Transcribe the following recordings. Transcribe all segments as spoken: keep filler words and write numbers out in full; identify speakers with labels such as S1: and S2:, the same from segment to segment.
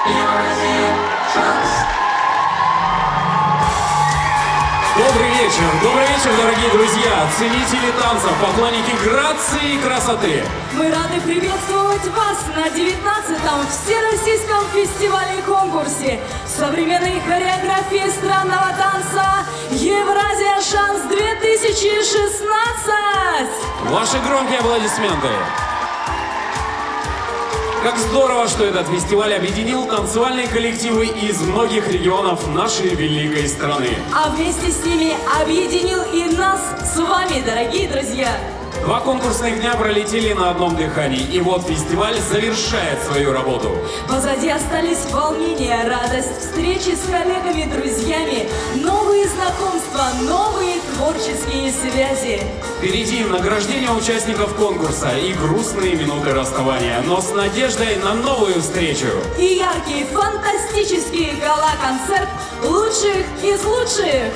S1: Добрый вечер, добрый вечер, дорогие друзья, ценители танца, поклонники грации и красоты.
S2: Мы рады приветствовать вас на девятнадцатом Всероссийском фестивале-конкурсе современной хореографии странного танца «Евразия Шанс две тысячи шестнадцать».
S1: Ваши громкие аплодисменты. Как здорово, что этот фестиваль объединил танцевальные коллективы из многих регионов нашей великой страны.
S2: А вместе с ними объединил и нас с вами, дорогие друзья.
S1: Два конкурсных дня пролетели на одном дыхании, и вот фестиваль завершает свою работу.
S2: Позади остались волнения, радость, встречи с коллегами, друзьями, новые знакомства, новые творческие связи.
S1: Впереди награждение участников конкурса и грустные минуты расставания, но с надеждой на новую встречу.
S2: И яркий, фантастический гала-концерт лучших из лучших.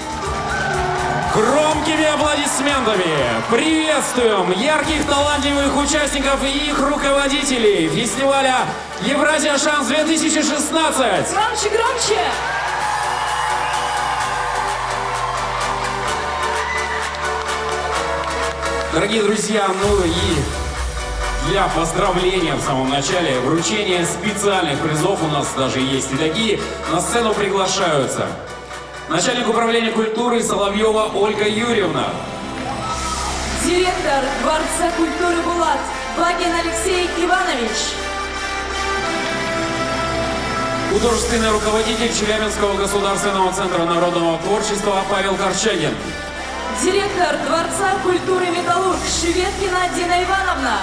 S1: Громкими аплодисментами приветствуем ярких, талантливых участников и их руководителей фестиваля «Евразия Шанс две тысячи шестнадцать».
S2: Громче, громче!
S1: Дорогие друзья, ну и для поздравления в самом начале, вручения специальных призов, у нас даже есть и такие, на сцену приглашаются начальник управления культуры Соловьева Ольга Юрьевна.
S2: Директор Дворца культуры «Булат» Багин Алексей Иванович.
S1: Художественный руководитель Челябинского государственного центра народного творчества Павел Корчагин.
S2: Директор Дворца культуры «Металлург» Шеветкина Дина Ивановна.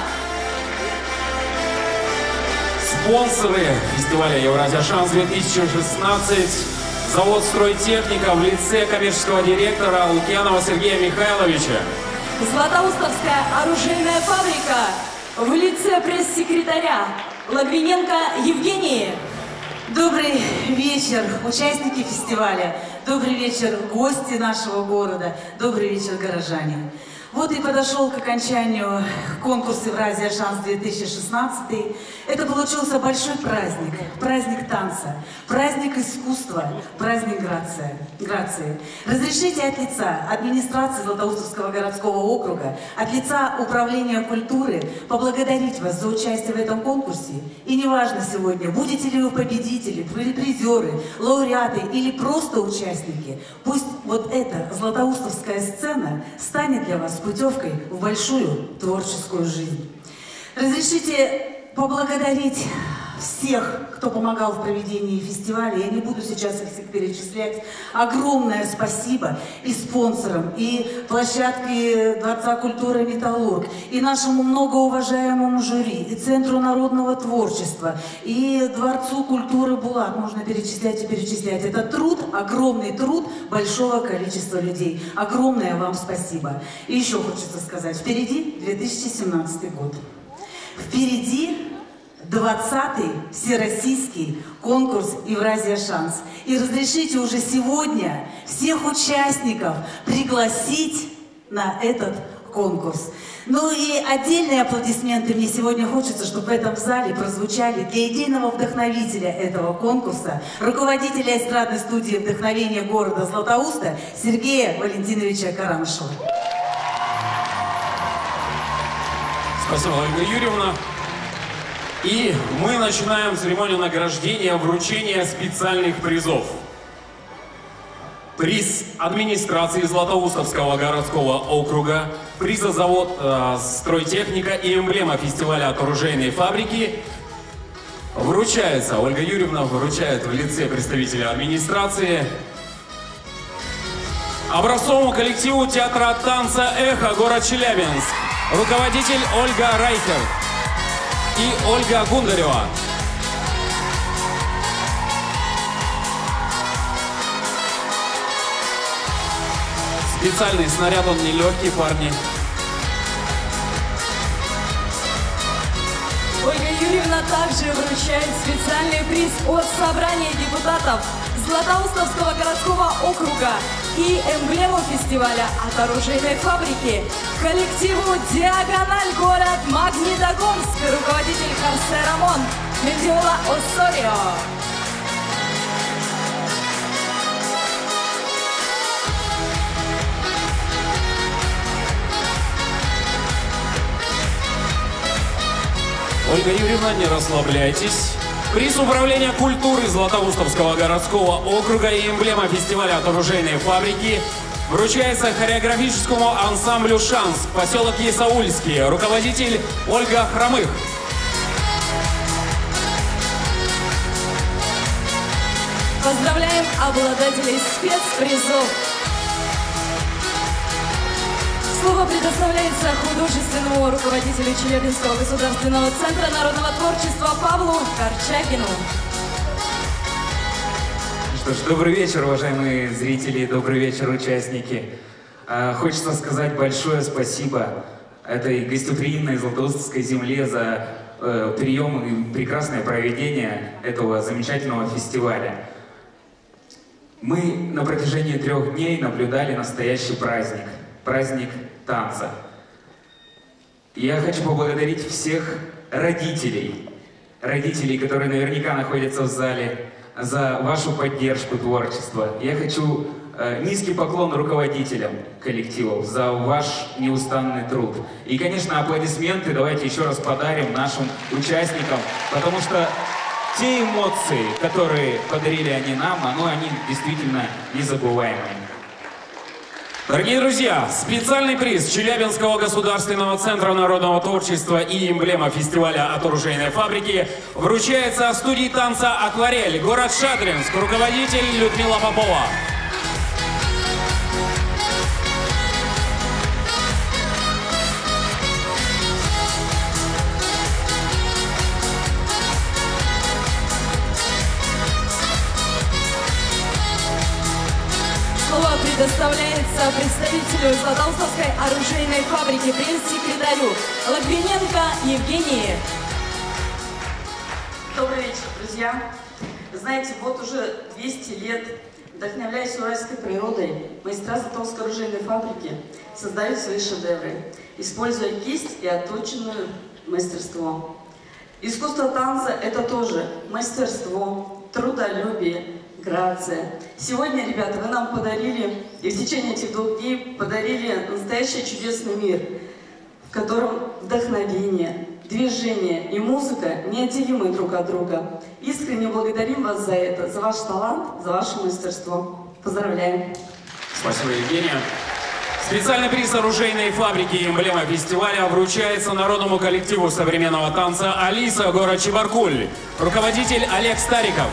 S1: Спонсоры фестиваля «Евразия Шанс две тысячи шестнадцать». Завод «Стройтехника» в лице коммерческого директора Лукьянова Сергея Михайловича.
S2: Златоустовская оружейная фабрика в лице пресс-секретаря Логвиненко Евгении.
S3: Добрый вечер, участники фестиваля. Добрый вечер, гости нашего города. Добрый вечер, горожане. Вот и подошел к окончанию конкурс «Евразия Шанс две тысячи шестнадцать». Это получился большой праздник, праздник танца, праздник искусства, праздник грация, грации. Разрешите от лица администрации Златоустовского городского округа, от лица управления культуры поблагодарить вас за участие в этом конкурсе. И неважно сегодня, будете ли вы победители, призеры, лауреаты или просто участники, пусть вот эта златоустовская сцена станет для вас путевкой в большую творческую жизнь. Разрешите поблагодарить всех, кто помогал в проведении фестиваля. Я не буду сейчас их всех перечислять. Огромное спасибо и спонсорам, и площадке Дворца культуры «Металлург», и нашему многоуважаемому жюри, и Центру народного творчества, и Дворцу культуры «Булат». Можно перечислять и перечислять. Это труд, огромный труд большого количества людей. Огромное вам спасибо. И еще хочется сказать, впереди две тысячи семнадцатый год. Впереди двадцатый Всероссийский конкурс «Евразия Шанс». И разрешите уже сегодня всех участников пригласить на этот конкурс. Ну и отдельные аплодисменты мне сегодня хочется, чтобы в этом зале прозвучали для идейного вдохновителя этого конкурса, руководителя эстрадной студии вдохновения города Златоуста Сергея Валентиновича Карамышева.
S1: Спасибо, Ольга Юрьевна. И мы начинаем церемонию награждения, вручения специальных призов. Приз администрации Златоустовского городского округа, призозавод э, «Стройтехника» и эмблема фестиваля от оружейной фабрики вручается. Ольга Юрьевна вручает в лице представителя администрации образцовому коллективу театра танца «Эхо», город Челябинск, руководитель Ольга Райхер и Ольга Гундарева. Специальный снаряд, он нелегкий, парни.
S2: Ольга Юрьевна также вручает специальный приз от Собрания депутатов Златоустовского городского округа и эмблему фестиваля от оружейной фабрики коллективу «Диагональ», город Магнитогорск, руководитель Харсе Рамон Мендиола Осорио.
S1: Ольга Юрьевна, не расслабляйтесь. Приз управления культуры Златоустовского городского округа и эмблема фестиваля от оружейной фабрики вручается хореографическому ансамблю «Шанс», поселок Исаульский, руководитель Ольга Хромых.
S2: Поздравляем обладателей спецпризов. Слово предоставляется художественному руководителю Челябинского государственного центра народного творчества Павлу Корчагину.
S4: Что ж, добрый вечер, уважаемые зрители, добрый вечер, участники. Хочется сказать большое спасибо этой гостеприимной Златоустовской земле за прием и прекрасное проведение этого замечательного фестиваля. Мы на протяжении трех дней наблюдали настоящий праздник, праздник танца. Я хочу поблагодарить всех родителей, родителей, которые наверняка находятся в зале, за вашу поддержку творчества. Я хочу э, низкий поклон руководителям коллективов за ваш неустанный труд. И, конечно, аплодисменты давайте еще раз подарим нашим участникам, потому что те эмоции, которые подарили они нам, ну, они действительно незабываемые.
S1: Дорогие друзья, специальный приз Челябинского государственного центра народного творчества и эмблема фестиваля от оружейной фабрики вручается студии танца «Акварель», город Шадринск, руководитель Людмила Попова.
S2: Предоставляется представителю Златоустовской оружейной фабрики, пресс-секретарю Логвиненко Евгении.
S5: Добрый вечер, друзья. Знаете, вот уже двести лет, вдохновляясь уральской природой, мастера Златоустовской оружейной фабрики создают свои шедевры, используя кисть и отточенное мастерство. Искусство танца – это тоже мастерство, трудолюбие, грация. Сегодня, ребята, вы нам подарили, и в течение этих двух дней подарили настоящий чудесный мир, в котором вдохновение, движение и музыка неотделимы друг от друга. Искренне благодарим вас за это, за ваш талант, за ваше мастерство. Поздравляем!
S1: Спасибо, Евгения. Специальный приз оружейной фабрики и эмблема фестиваля вручается народному коллективу современного танца «Алиса», город Чебаркуль, руководитель Олег Стариков.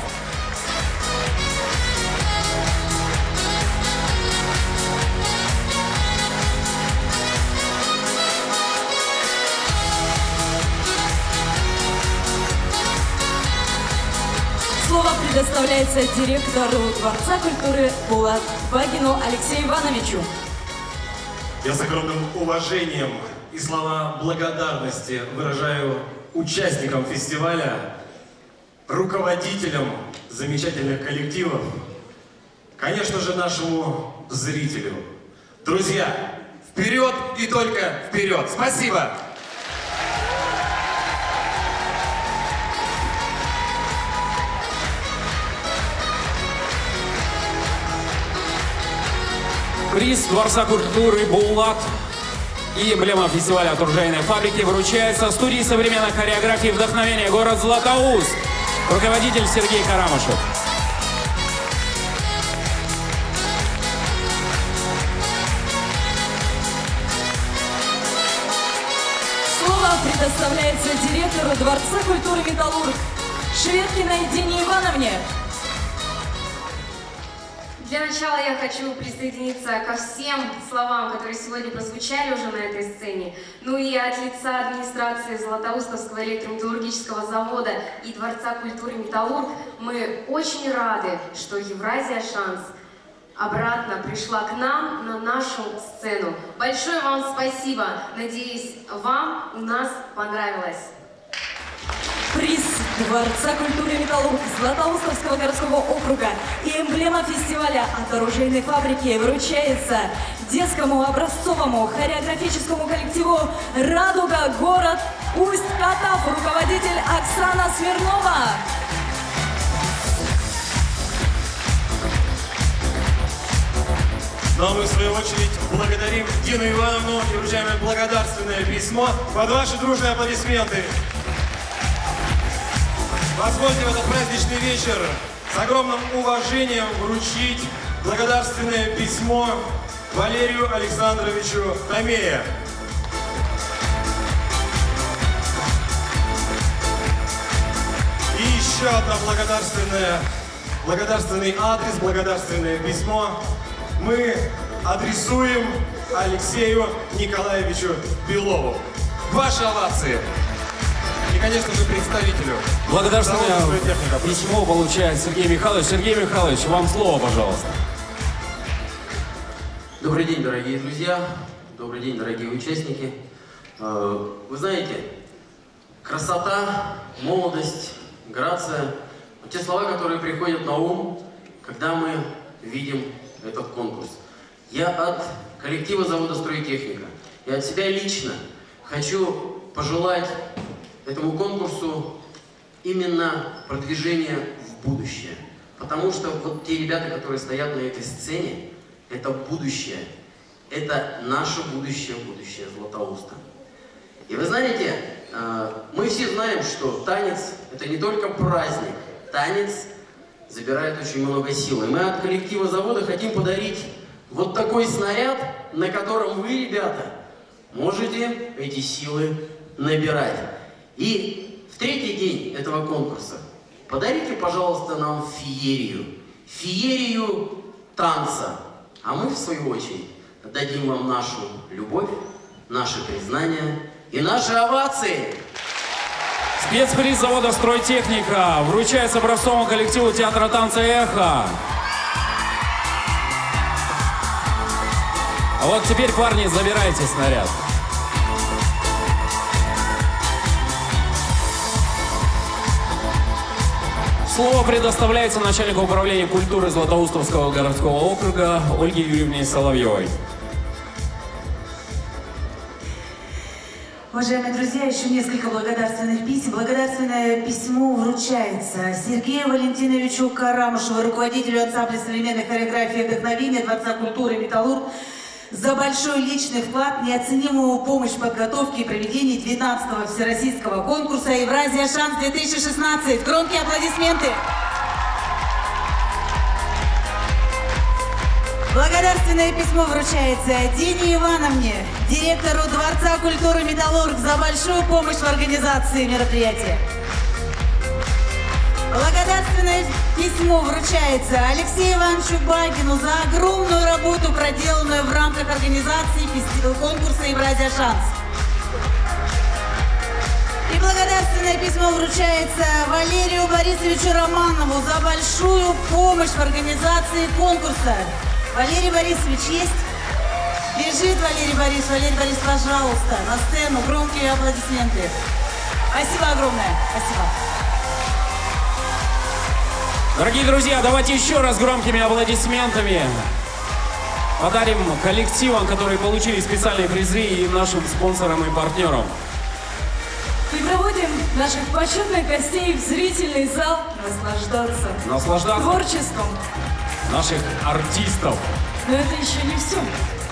S2: Слово предоставляется директору Дворца культуры Булат Багину Алексею Ивановичу.
S6: Я с огромным уважением и слова благодарности выражаю участникам фестиваля, руководителям замечательных коллективов, конечно же, нашему зрителю. Друзья, вперед и только вперед! Спасибо!
S1: Приз Дворца культуры «Булат» и эмблема фестиваля от оружейной фабрики вручается студии современной хореографии «Вдохновение», город Златоуст, руководитель Сергей Карамышев.
S2: Слово предоставляется директору Дворца культуры «Металлург» Шведкиной Дине Ивановне.
S7: Для начала я хочу присоединиться ко всем словам, которые сегодня прозвучали уже на этой сцене. Ну и от лица администрации Златоустовского электрометаллургического завода и Дворца культуры «Металлург» мы очень рады, что Евразия «Шанс» обратно пришла к нам на нашу сцену. Большое вам спасибо. Надеюсь, вам у нас понравилось.
S2: Приз Дворца культуры «Металлург» Златоустовского городского округа и эмблема фестиваля от оружейной фабрики вручается детскому образцовому хореографическому коллективу «Радуга», город Усть-Катав, руководитель Оксана Смирнова.
S6: Ну а мы, в свою очередь, благодарим Дину Ивановну и вручаем им благодарственное письмо под ваши дружные аплодисменты. Позвольте в этот праздничный вечер с огромным уважением вручить благодарственное письмо Валерию Александровичу Томея. И еще одно благодарственное, благодарственный адрес, благодарственное письмо мы адресуем Алексею Николаевичу Белову. Ваши овации. И, конечно же, представителю.
S1: Благодарственное письмо получает Сергей Михайлович. Сергей Михайлович, вам слово, пожалуйста.
S8: Добрый день, дорогие друзья. Добрый день, дорогие участники. Вы знаете, красота, молодость, грация – те слова, которые приходят на ум, когда мы видим этот конкурс. Я от коллектива завода «Стройтехника» и от себя лично хочу пожелать этому конкурсу именно продвижения в будущее. Потому что вот те ребята, которые стоят на этой сцене, это будущее. Это наше будущее, будущее Златоуста. И вы знаете, мы все знаем, что танец – это не только праздник. Танец забирает очень много сил. И мы от коллектива завода хотим подарить вот такой снаряд, на котором вы, ребята, можете эти силы набирать. И в третий день этого конкурса подарите, пожалуйста, нам феерию. Феерию танца. А мы, в свою очередь, дадим вам нашу любовь, наше признание и наши овации.
S1: Спецприз завода «Стройтехника» вручается образцовому коллективу театра танца «Эхо». А вот теперь, парни, забирайте снаряд. Слово предоставляется начальнику управления культуры Златоустовского городского округа Ольге Юрьевне Соловьевой.
S3: Уважаемые друзья, еще несколько благодарственных писем. Благодарственное письмо вручается Сергею Валентиновичу Карамышеву, руководителю ансамбля современной хореографии и вдохновения Дворца культуры «Металлург», за большой личный вклад, неоценимую помощь в подготовке и проведении двенадцатого всероссийского конкурса «Евразия Шанс две тысячи шестнадцать». Громкие аплодисменты! Благодарственное письмо вручается Дине Ивановне, директору Дворца культуры «Металлург», за большую помощь в организации мероприятия. Благодарственное письмо вручается Алексею Ивановичу Багину за огромную работу, проделанную в рамках организации конкурса «Евразия Шанс». И благодарственное письмо вручается Валерию Борисовичу Романову за большую помощь в организации конкурса. Валерий Борисович есть? Бежит Валерий Борисович. Валерий Борисович, пожалуйста, на сцену. Громкие аплодисменты. Спасибо огромное. Спасибо.
S1: Дорогие друзья, давайте еще раз громкими аплодисментами подарим коллективам, которые получили специальные призы, и нашим спонсорам и партнерам.
S2: И проводим наших почетных гостей в зрительный зал наслаждаться,
S1: Наслаждаться
S2: творчеством
S1: наших артистов.
S2: Но это еще не все.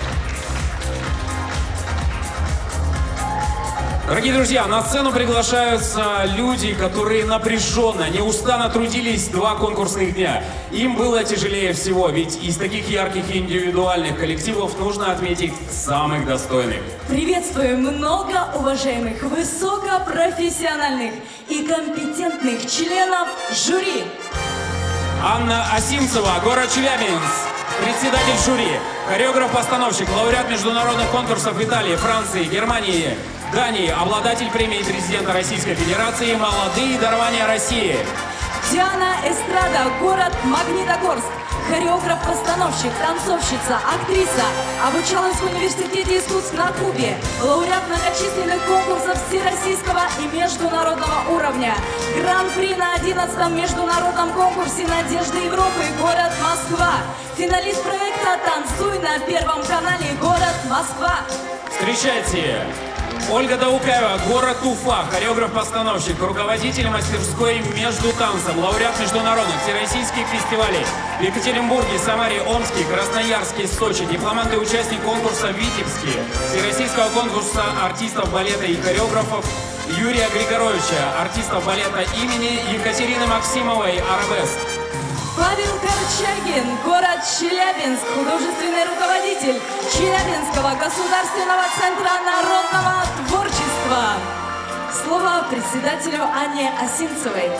S1: Дорогие друзья, на сцену приглашаются люди, которые напряженно, неустанно трудились два конкурсных дня. Им было тяжелее всего, ведь из таких ярких и индивидуальных коллективов нужно отметить самых достойных.
S2: Приветствуем много уважаемых, высокопрофессиональных и компетентных членов жюри.
S1: Анна Осимцева, город Челябинск, председатель жюри, хореограф-постановщик, лауреат международных конкурсов в Италии, Франции, Германии, Дании, обладатель премии президента Российской Федерации «Молодые дарования России».
S2: Диана Эстрада, город Магнитогорск, хореограф-постановщик, танцовщица, актриса. Обучалась в университете искусств на Кубе. Лауреат многочисленных конкурсов всероссийского и международного уровня. Гран-при на одиннадцатом международном конкурсе «Надежды Европы», город Москва. Финалист проекта «Танцуй» на Первом канале, город Москва.
S1: Встречайте! Ольга Даукаева, город Уфа, хореограф-постановщик, руководитель мастерской «Между танцем», лауреат международных всероссийских фестивалей в Екатеринбурге, Самаре, Омске, Красноярске, Сочи, дипломант и участник конкурса в Витебске, всероссийского конкурса артистов балета и хореографов Юрия Григоровича, артистов балета имени Екатерины Максимовой, «Арабеск».
S2: Павел Корчагин, город Челябинск, художественный руководитель Челябинского государственного центра народного творчества. Слово председателю Анне Осинцевой.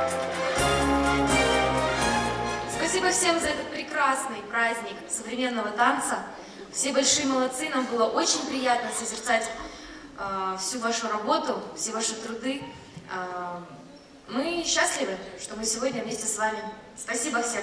S9: Спасибо всем за этот прекрасный праздник современного танца. Все большие молодцы, нам было очень приятно созерцать э, всю вашу работу, все ваши труды. Э, мы счастливы, что мы сегодня вместе с вами. Спасибо всем.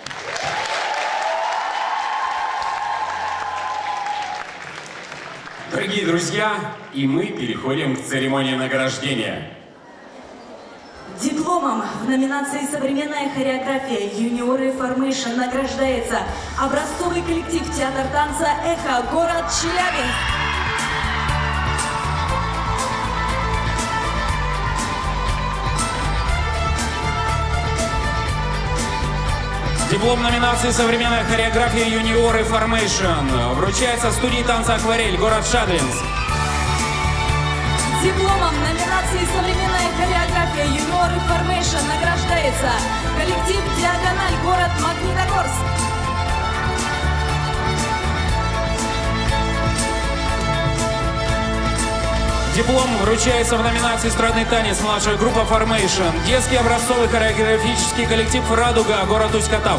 S1: Дорогие друзья, и мы переходим к церемонии награждения.
S2: Дипломом в номинации «Современная хореография юниоры Формейшн» награждается образцовый коллектив театр танца «Эхо», город Челябинск.
S1: Диплом номинации «Современная хореография юниоры Формейшн» вручается студии танца «Акварель», город Шадринск.
S2: Дипломом номинации «Современная хореография юниоры Формейшн» награждается коллектив «Диагональ», город Магнитогорск.
S1: Диплом вручается в номинации «Эстрадный танец», младшая группа «Формейшн», детский образцовый хореографический коллектив «Радуга», город Усть-Катав.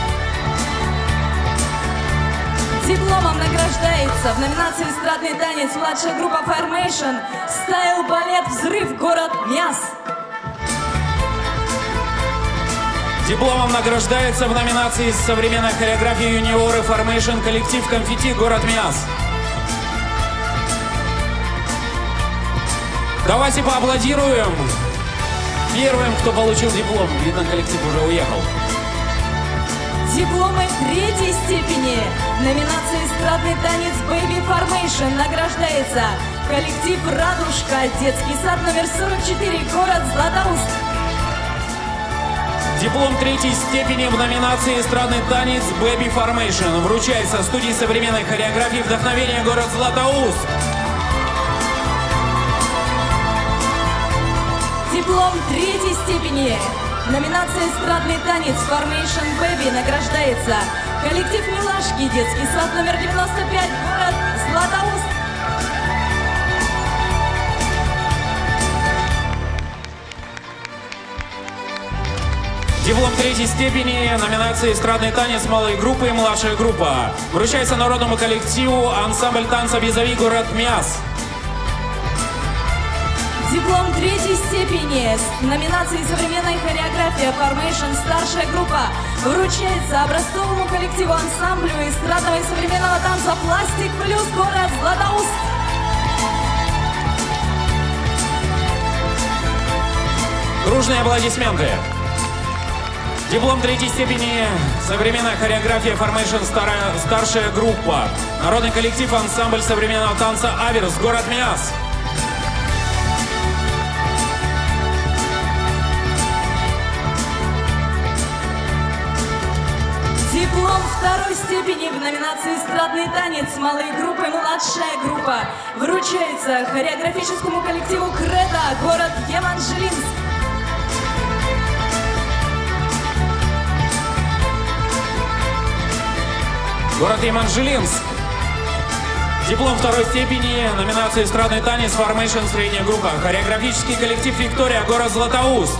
S2: Дипломом награждается в номинации «Эстрадный танец» младшая группа «Формейшн», стайл балет «Взрыв», город Миас.
S1: Дипломом награждается в номинации «Современная хореография юниоры Формейшн» коллектив «Конфетти», город Миас. Давайте поаплодируем первым, кто получил диплом. Видно, коллектив уже уехал.
S2: Дипломы третьей степени. Номинация «Эстрадный танец Baby Formation» награждается коллектив «Радужка», детский сад номер сорок четыре, город Златоуст.
S1: Диплом третьей степени в номинации «Эстрадный танец Baby Formation» вручается студии современной хореографии «Вдохновение», город Златоуст.
S2: Диплом третьей степени. Номинация «Эстрадный танец Formation Baby» награждается коллектив «Милашки», детский сад номер девяносто пять, город Златоуст.
S1: Диплом третьей степени номинации «Эстрадный танец малой группы» и «Младшая группа» вручается народному коллективу «Ансамбль танца Визави», город Миас.
S2: Диплом третьей степени с номинацией «Современная хореография Formation» старшая группа вручается образцовому коллективу ансамблю эстрадного и современного танца «Пластик плюс», город Златоуст.
S1: Дружные аплодисменты. Диплом третьей степени «Современная хореография Formation» старшая группа. Народный коллектив ансамбль современного танца «Аверс», город Миас.
S2: Диплом второй степени в номинации «Эстрадный танец малой группы «Младшая группа» вручается хореографическому коллективу «Кредо», город Еманжелинск.
S1: Город Еманжелинск. Диплом второй степени номинации «Эстрадный танец Formation» средняя группа. Хореографический коллектив «Виктория», город Златоуст.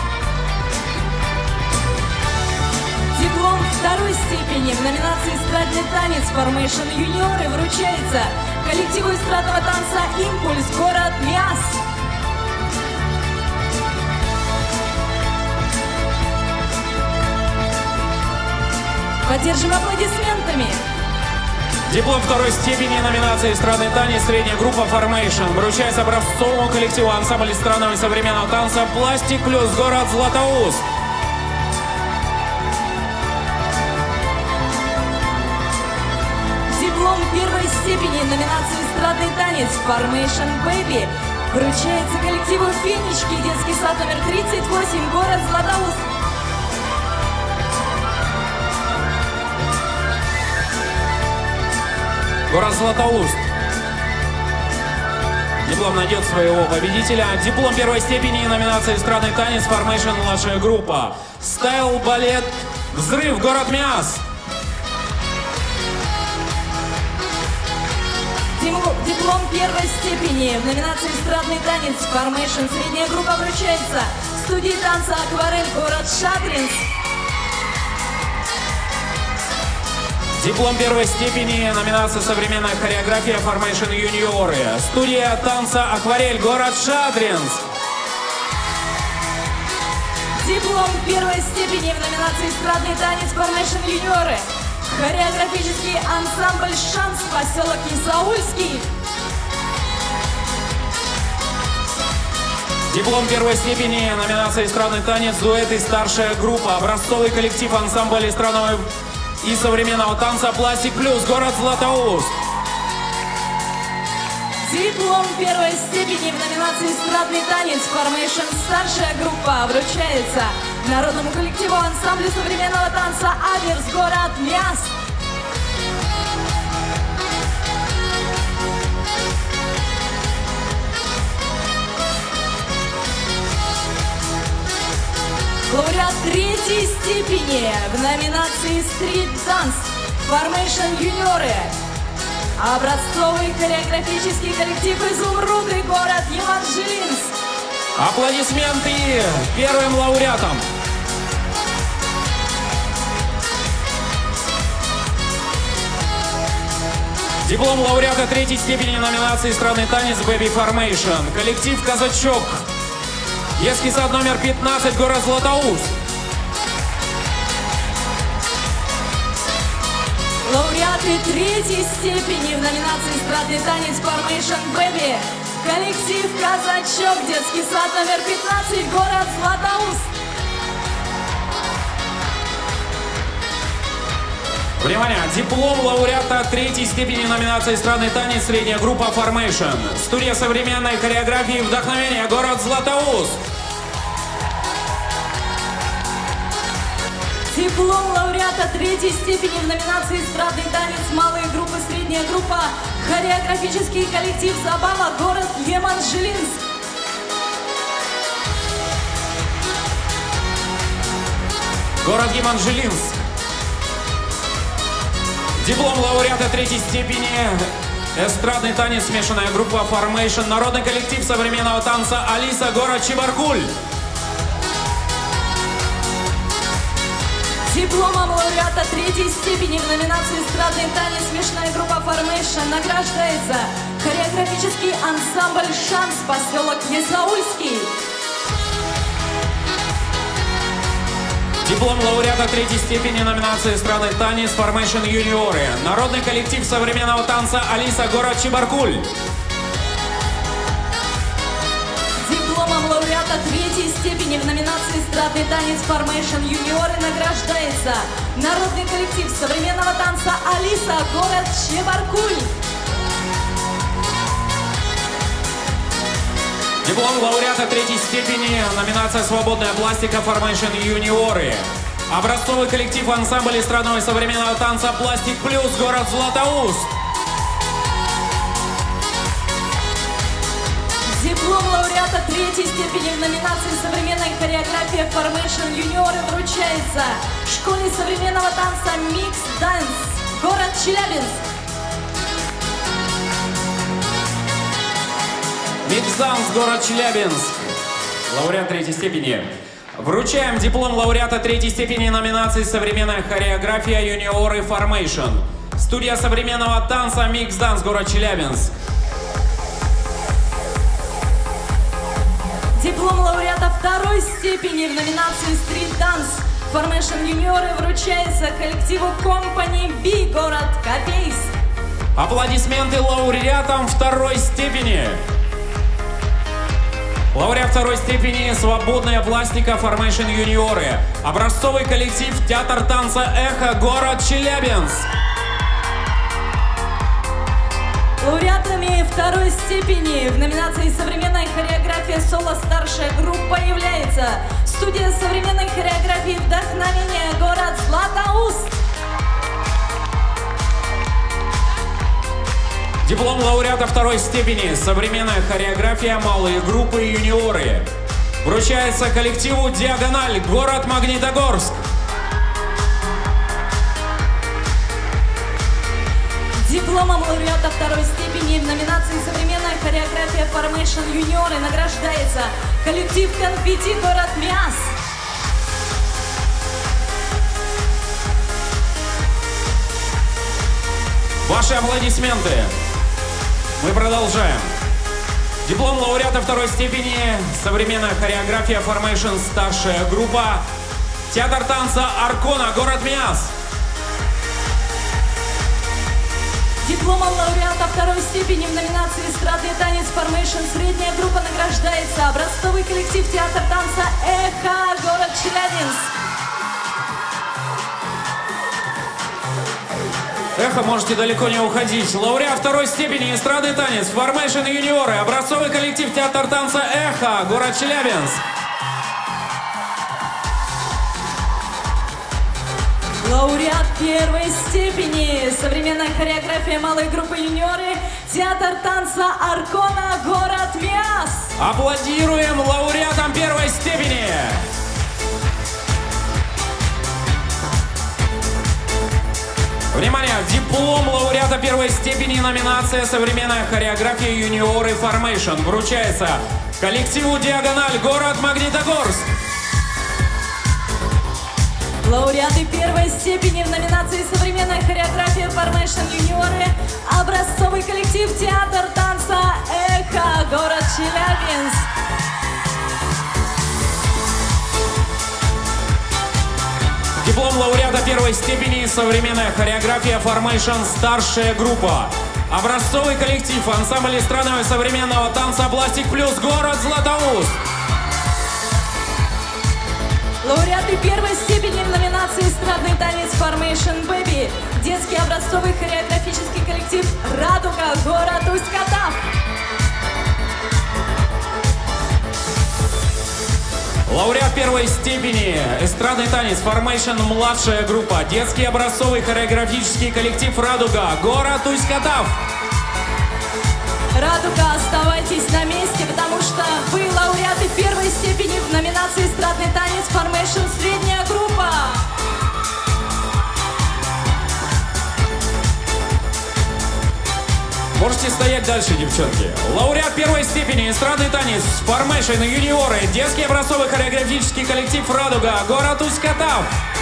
S2: Диплом второй степени в номинации «Эстрадный танец Formation юниоры» вручается коллективу эстрадного танца «Импульс», город Миас. Поддержим аплодисментами.
S1: Диплом второй степени номинации «Эстрадный танец» средняя группа Formation вручается образцовому коллективу ансамбля эстрадного и современного танца «Пластик плюс», город Златоуст.
S2: Диплом первой степени номинации «Эстрадный танец» Formation Baby вручается коллективу «Фенечки», детский сад номер тридцать восемь, город Златоуст.
S1: Город Златоуст. Диплом найдет своего победителя. Диплом первой степени номинации «Эстрадный танец» Formation младшая группа. Стайл балет «Взрыв», город Миас.
S2: Диплом первой степени в номинации «Эстрадный танец» Formation средняя группа вручается студии танца «Акварель», город Шадринск.
S1: Диплом первой степени номинация «Современная хореография» Formation юниоры. Студия танца «Акварель», город Шадринск.
S2: Диплом первой степени в номинации «Эстрадный танец» Formation юниоры. Хореографический ансамбль «Шанс», поселок Исаульский.
S1: Диплом первой степени номинация «Эстрадный танец», дуэт и старшая группа. Образцовый коллектив ансамбля эстрадного и современного танца «Пластик плюс», город Златоуст.
S2: Диплом первой степени в номинации «Эстрадный танец» Formation старшая группа вручается народному коллективу ансамбля современного танца «Аверс», город Миас. Лауреат третьей степени в номинации «Стрит Данс» Formation юниоры. Образцовый хореографический коллектив «Изумруды», город Еманжелинск.
S1: Аплодисменты первым лауреатам. Диплом лауреата третьей степени номинации «Эстрадный танец» Baby Formation. Коллектив «Казачок». Детский сад номер пятнадцать, город Златоуст.
S2: Лауреаты третьей степени в номинации «Эстрадный танец» Formation Baby. Коллектив «Казачок», детский сад номер пятнадцать, город Златоуст.
S1: Внимание! Диплом лауреата третьей степени номинации «Эстрадный танец» средняя группа Formation. Студия современной хореографии «Вдохновение», город Златоуст.
S2: Диплом лауреата третьей степени в номинации «Эстрадный танец» малая группа, средняя группа, хореографический коллектив «Забава», город Еманжелинск.
S1: Город Еманжелинск. Диплом лауреата третьей степени «Эстрадный танец» смешанная группа Formation. Народный коллектив современного танца «Алиса», город Чебаркуль.
S2: Дипломом лауреата третьей степени в номинации «Эстрадный танец» смешная группа Formation награждается хореографический ансамбль «Шанс», поселок Исаульский.
S1: Диплом лауреата третьей степени номинации «Эстрадный танец» Formation юниоры. Народный коллектив современного танца «Алиса», город Чебаркуль.
S2: Дипломом лауреата третьей степени в номинации «Эстрадный танец» Formation юниоры награждается народный коллектив современного танца «Алиса», город Чебаркуль.
S1: Диплом лауреата третьей степени номинация «Свободная пластика» Formation юниоры. Образцовый коллектив ансамбля эстрадного и современного танца «Пластик плюс», город Златоуст.
S2: Диплом лауреата третьей степени в номинации «Современная хореография» Formation юниоры вручается школе современного танца «Микс Данс», город Челябинск.
S1: Микс Данс, город Челябинск. Лауреат третьей степени. Вручаем диплом лауреата третьей степени номинации «Современная хореография» юниоры Formation. Студия современного танца «Микс Данс», город Челябинск.
S2: Диплом лауреата второй степени в номинации «Стрит Данс» Formation юниоры вручается коллективу Company B, город Копейск.
S1: Аплодисменты лауреатам второй степени. Лауреат второй степени «Свободная пластика» Formation юниоры. Образцовый коллектив Театр танца «Эхо», город Челябинск.
S2: Лауреатами второй степени в номинации «Современная хореография соло» старшая группа является студия современной хореографии «Вдохновение», город Златоуст.
S1: Диплом лауреата второй степени «Современная хореография малые группы и юниоры» вручается коллективу «Диагональ», город Магнитогорск.
S2: Дипломом лауреата второй степени в номинации «Современная хореография Formation юниоры» награждается коллектив «Конфетти», город Миас.
S1: Ваши аплодисменты. Мы продолжаем. Диплом лауреата второй степени «Современная хореография Formation» старшая группа Театр танца «Аркона», город Миас.
S2: Дипломом лауреата второй степени в номинации «Эстрадный танец Formation» средняя группа награждается образцовый коллектив Театр танца «Эхо», город Челябинск.
S1: Эхо, можете далеко не уходить. Лауреат второй степени «Эстрадный танец Formation юниоры», образцовый коллектив Театр танца «Эхо», город Челябинск.
S2: Лауреат первой степени современная хореография малой группы юниоры Театр танца «Аркона», город Миас.
S1: Аплодируем лауреатам первой степени. Внимание! Диплом лауреата первой степени номинация «Современная хореография юниоры Formation» вручается коллективу «Диагональ», город Магнитогорск.
S2: Лауреаты первой степени в номинации «Современная хореография Formation юниоры» образцовый коллектив Театр танца «Эхо», город Челябинск.
S1: Диплом лауреата первой степени «Современная хореография Formation» старшая группа. Образцовый коллектив ансамбль эстрадного и современного танца «Пластик плюс», город Златоуст.
S2: Лауреаты первой степени в номинации «Эстрадный танец Formation Baby» детский образцовый хореографический коллектив «Радуга», город Усть-Катав.
S1: Лауреат первой степени «Эстрадный танец Formation» младшая группа детский образцовый хореографический коллектив «Радуга», город Усть-Катав.
S2: «Радуга», оставайтесь на месте, потому что вы лауреаты первой степени в номинации «Эстрадный танец Formation» средняя группа.
S1: Можете стоять дальше, девчонки. Лауреат первой степени «Эстрадный танец Formation юниоры» детский образцовый хореографический коллектив «Радуга», город Усть-Катав.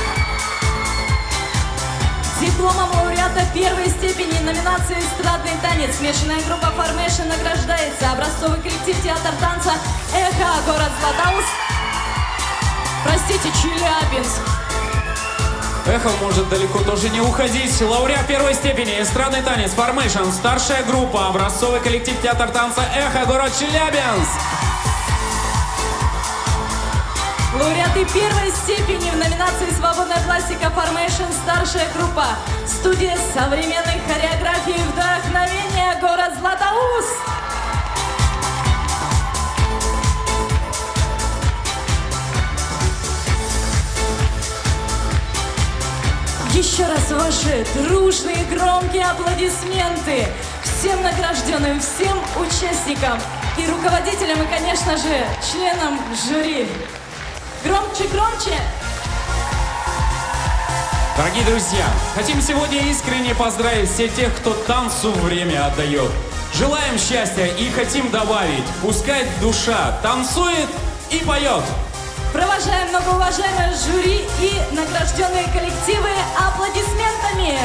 S2: Дипломом лауреата первой степени номинации «Эстрадный танец» смешанная группа Formation награждается образцовый коллектив Театр танца «Эхо», город Златоуст. Простите, Челябинск.
S1: Эхо может далеко тоже не уходить. Лауреат первой степени «Эстрадный танец Formation» старшая группа образцовый коллектив Театр танца «Эхо», город Челябинск.
S2: Лауреаты первой степени в номинации «Свободная пластика Formation» старшая группа студия современной хореографии «Вдохновение», город Златоуст. Еще раз ваши дружные громкие аплодисменты всем награжденным, всем участникам и руководителям, и, конечно же, членам жюри. Громче, громче!
S1: Дорогие друзья, хотим сегодня искренне поздравить всех тех, кто танцу время отдает. Желаем счастья и хотим добавить, пускай душа танцует и поет.
S2: Провожаем многоуважаемое жюри и награжденные коллективы аплодисментами.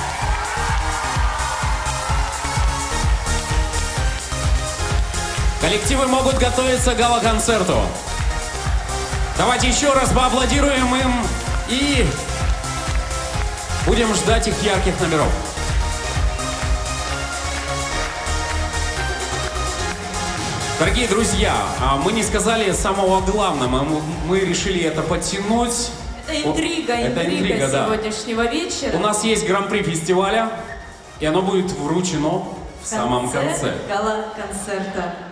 S1: Коллективы могут готовиться к гала-концерту. Давайте еще раз поаплодируем им И будем ждать их ярких номеров. Дорогие друзья, мы не сказали самого главного, мы, мы решили это подтянуть.
S2: Это интрига,
S1: это
S2: интрига,
S1: интрига
S2: сегодняшнего
S1: да.
S2: вечера.
S1: У нас есть гран-при фестиваля, и оно будет вручено в самом конце.
S2: Гала-концерта.